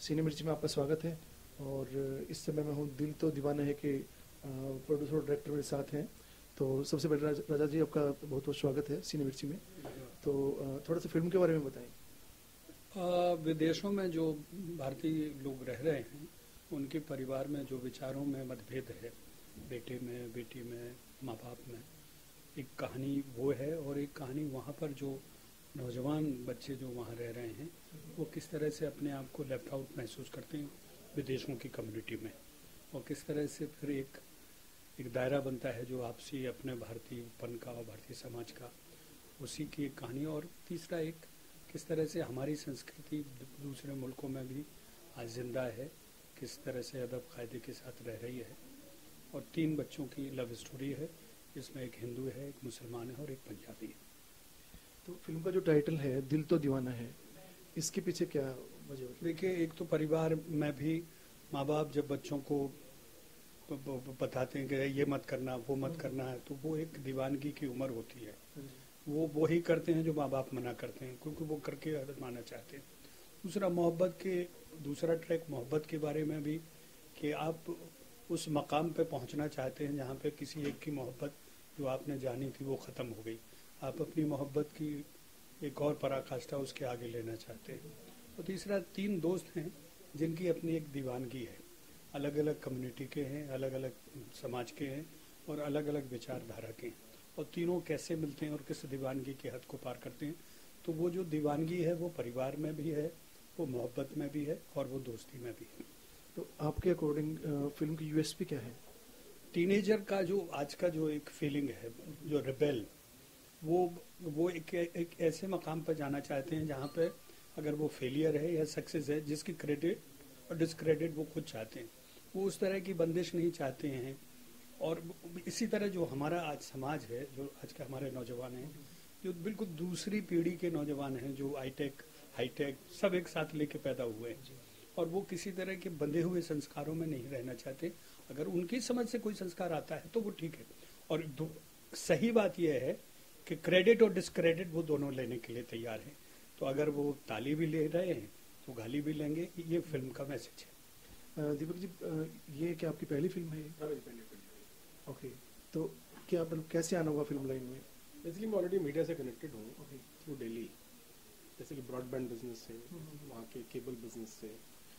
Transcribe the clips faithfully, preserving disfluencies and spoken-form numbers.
सिने मिर्ची में आपका स्वागत है। और इस समय मैं हूँ दिल तो दीवाना है के प्रोड्यूसर और डायरेक्टर मेरे साथ हैं। तो सबसे पहले राज, राजा जी आपका बहुत बहुत स्वागत है सिने मिर्ची में। तो थोड़ा सा फिल्म के बारे में बताएं। विदेशों में जो भारतीय लोग रह रहे हैं उनके परिवार में जो विचारों में मतभेद है, बेटे में, बेटी में, माँ बाप में, एक कहानी वो है। और एक कहानी वहाँ पर जो नौजवान बच्चे जो वहाँ रह रहे हैं वो किस तरह से अपने आप को लेफ्ट आउट महसूस करते हैं विदेशों की कम्युनिटी में, और किस तरह से फिर एक एक दायरा बनता है जो आपसी अपने भारतीयपन का और भारतीय समाज का, उसी की एक कहानी। और तीसरा एक किस तरह से हमारी संस्कृति दूसरे मुल्कों में भी आज जिंदा है, किस तरह से अदब कायदे के साथ रह रही है। और तीन बच्चों की लव स्टोरी है, जिसमें एक हिंदू है, एक मुसलमान है और एक पंजाबी है। तो फिल्म का जो टाइटल है दिल तो दीवाना है, इसके पीछे क्या वजह? देखिए, एक तो परिवार में भी माँ बाप जब बच्चों को बताते हैं कि ये मत करना, वो मत करना है, तो वो एक दीवानगी की उम्र होती है। वो वो ही करते हैं जो माँ बाप मना करते हैं, क्योंकि वो करके आजमाना चाहते हैं। दूसरा मोहब्बत के दूसरा ट्रैक मोहब्बत के बारे में भी, कि आप उस मकाम पे पहुंचना चाहते हैं जहाँ पे किसी एक की मोहब्बत जो आपने जानी थी वो ख़त्म हो गई, आप अपनी मोहब्बत की एक और पराकाष्ठा उसके आगे लेना चाहते हैं। और तीसरा, तीन दोस्त हैं जिनकी अपनी एक दीवानगी है, अलग अलग कम्युनिटी के हैं, अलग अलग समाज के हैं और अलग अलग विचारधारा के हैं, और तीनों कैसे मिलते हैं और किस दीवानगी की हद को पार करते हैं। तो वो जो दीवानगी है वो परिवार में भी है, वो मोहब्बत में भी है और वो दोस्ती में भी है। तो आपके अकॉर्डिंग फिल्म की यूएसपी क्या है? टीनेजर का जो आज का जो एक फीलिंग है, जो रिबेल, वो वो एक, एक ऐसे मकाम पर जाना चाहते हैं जहाँ पे अगर वो फेलियर है या सक्सेस है, जिसकी क्रेडिट और डिस्क्रेडिट वो खुद चाहते हैं। वो उस तरह की बंदिश नहीं चाहते हैं। और इसी तरह जो हमारा आज समाज है, जो आज के हमारे नौजवान हैं, जो बिल्कुल दूसरी पीढ़ी के नौजवान हैं, जो हाईटेक हाईटेक सब एक साथ लेके पैदा हुए हैं, और वो किसी तरह के बंधे हुए संस्कारों में नहीं रहना चाहते। अगर उनकी समझ से कोई संस्कार आता है तो वो ठीक है। और सही बात यह है कि क्रेडिट और डिस्क्रेडिट वो दोनों लेने के लिए तैयार हैं। तो अगर वो ताली भी ले रहे हैं तो गाली भी लेंगे। ये फिल्म का मैसेज है। दीपक जी, ये क्या आपकी पहली फिल्म है? हाँ, मेरी पहली फिल्म है। ओके, तो क्या मतलब कैसे आना होगा फिल्म लाइन में? बेसिकली मैं ऑलरेडी मीडिया से कनेक्टेड हूँ थ्रू दिल्ली, जैसे कि ब्रॉडबैंड बिजनेस से, वहाँ के केबल बिजनेस से।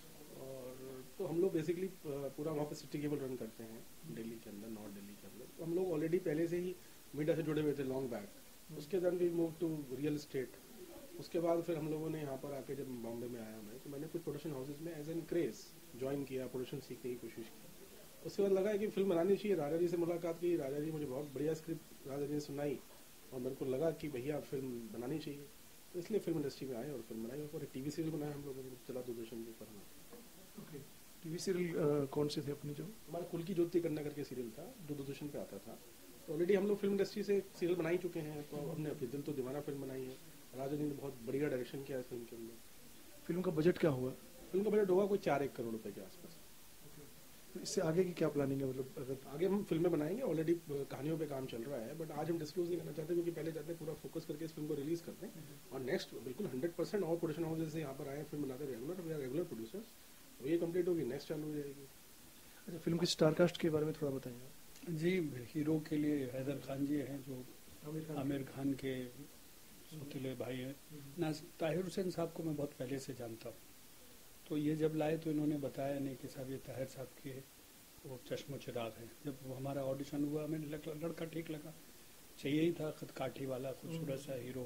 और तो हम लोग बेसिकली पूरा वहाँ पे सिटी केबल रन करते हैं दिल्ली के अंदर, नॉर्थ दिल्ली के अंदर। तो हम लोग ऑलरेडी पहले से ही मीडिया से जुड़े हुए थे लॉन्ग बैक। उसके बाद we move to real estate. उसके बाद फिर हम लोगों ने यहाँ पर आके, जब बॉम्बे में आया मैं, तो मैंने कुछ प्रोडक्शन हाउसेज में एज एन क्रेज ज्वाइन किया, प्रोडक्शन सीखने की कोशिश की। उसके बाद लगा कि फिल्म बनानी चाहिए। राजा जी से मुलाकात की, राजा जी मुझे बहुत बढ़िया स्क्रिप्ट राजा जी ने सुनाई, और मेरे को लगा कि भैया फिल्म बनानी चाहिए। तो इसलिए फिल्म इंडस्ट्री में आए और फिल्म बनाई, और एक टीवी सीरियल बनाया हम लोगों ने, चला दूरदर्शन के ऊपर हमारा। ओके, टीवी सीरियल कौन से थे अपने? जो हमारा कुल की ज्योति करना करके सीरियल था, जो दूरदर्शन पे आता था। तो ऑलरेडी हम लोग फिल्म इंडस्ट्री से सीरियल बना ही चुके हैं। तो हमने अपनी दिल तो दीवाना फिल्म बनाई है। राजा जी ने बहुत बढ़िया डायरेक्शन किया है फिल्म के अंदर। फिल्म का बजट क्या हुआ? फिल्म का बजट होगा कोई चार एक करोड़ रुपए के आसपास। तो इससे आगे की क्या प्लानिंग है? मतलब अगर आगे हम फिल्में बनाएंगे, ऑलरेडी कहानियों पे काम चल रहा है, बट आज हम डिस्क्लोज नहीं करना चाहते, क्योंकि पहले चाहते हैं पूरा फोकस करके इस फिल्म को रिलीज करते हैं। और नेक्स्ट बिल्कुल हंड्रेड परसेंट और प्रोडक्शन हाउसेज से यहाँ पर आए, फिल्म बनाते regular, we are regular producers. तो ये कंप्लीट होगी, नेक्स्ट चालू हो जाएगी। अच्छा, फिल्म की स्टार कास्ट के बारे में थोड़ा बताएंगे? जी, हीरो के लिए हैदर खान जी हैं, जो आमिर खान के सौतीले भाई हैं। ना ताहिर हुसैन साहब को मैं बहुत पहले से जानता हूँ, तो ये जब लाए तो इन्होंने बताया नहीं कि साहब ये ताहिर साहब के वो चश्मो चिराग है। जब वो हमारा ऑडिशन हुआ, हमें लड़का ठीक लगा, चाहिए ही था खतकाठी वाला खूबसूरत सा हीरो।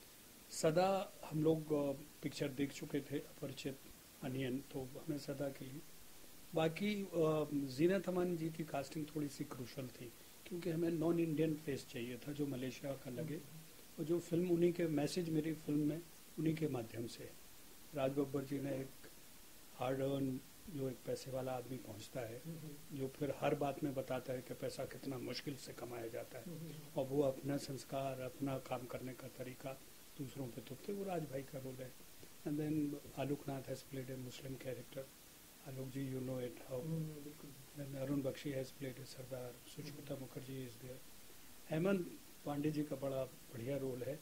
सदा हम लोग पिक्चर देख चुके थे, अपरिचित, अनियन, तो हमें सदा के लिए। बाकी जीनत अमान जी की कास्टिंग थोड़ी सी क्रूशल थी, क्योंकि हमें नॉन इंडियन फेस चाहिए था जो मलेशिया का लगे, और जो फिल्म उन्हीं के मैसेज मेरी फिल्म में उन्हीं के माध्यम से। राज बब्बर जी ने एक हार्ड अर्न, जो एक पैसे वाला आदमी पहुंचता है, जो फिर हर बात में बताता है कि पैसा कितना मुश्किल से कमाया जाता है, और वो अपना संस्कार, अपना काम करने का तरीका दूसरों पे थोपते, वो राज भाई का रोल है। And then Alok Nath has played a Muslim character. Alok ji, you know it how. Then Arun Bakshi has played a Sardar. Sushmita Mukherjee is there. Hemant Pandey ji का बड़ा बढ़िया रोल है।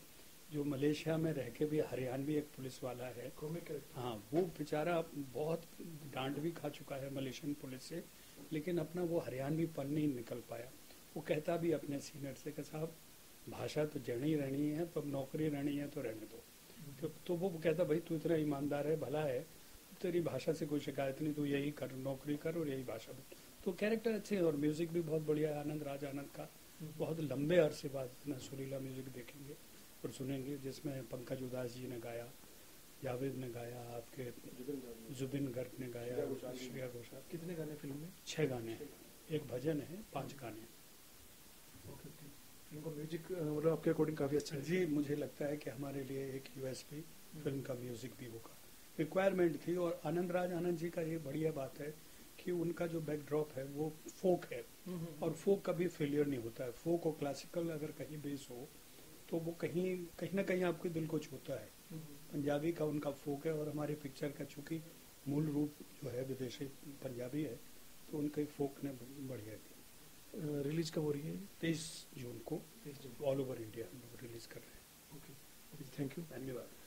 जो मलेशिया में रह के भी हरियाणवी एक पुलिस वाला है, कॉमिक कैरेक्टर। हाँ, वो बेचारा बहुत डांट भी खा चुका है मलेशियन पुलिस से, लेकिन अपना वो हरियाणवी पन नहीं निकल पाया। वो कहता भी अपने सीनियर से कि साहब भाषा तो जड़ी रहनी है, तो अब नौकरी रहनी है तो रहने दो। तो, तो वो कहता भाई तू इतना ईमानदार है, भला है, तेरी भाषा से कोई शिकायत नहीं, तू यही कर, नौकरी कर और यही भाषा बोल। तो कैरेक्टर अच्छे हैं और म्यूजिक भी बहुत बढ़िया है आनंद राज आनंद का। बहुत लंबे अरसे बाद इतना सुरीला म्यूजिक देखेंगे और सुनेंगे, जिसमें पंकज उदास जी ने गाया, जावेद ने गाया, आपके जुबिन गर्ग ने गाया, श्रेया घोषाल। कितने गाने फिल्म में? छह गाने हैं, एक भजन है, पांच गाने। ओके, फिल्म का म्यूजिक मतलब आपके अकॉर्डिंग काफी अच्छा है? जी, मुझे लगता है कि हमारे लिए एक यूएसपी फिल्म का म्यूजिक भी होगा, रिक्वायरमेंट थी। और आनंद राज आनंद जी का ये बढ़िया बात है कि उनका जो बैकड्रॉप है वो फोक है, और फोक कभी फेलियर नहीं होता है। फोक और क्लासिकल अगर कहीं बेस हो तो वो कहीं कहीं ना कहीं आपके दिल को छूता है। पंजाबी का उनका फोक है, और हमारी पिक्चर का चूंकि मूल रूप जो है विदेशी पंजाबी है, तो उनके फोक ने बढ़िया की। रिलीज कब हो रही है? तेईस जून को तेईस जून ऑल ओवर इंडिया हम लोग रिलीज कर रहे हैं। Okay, thank you. धन्यवाद।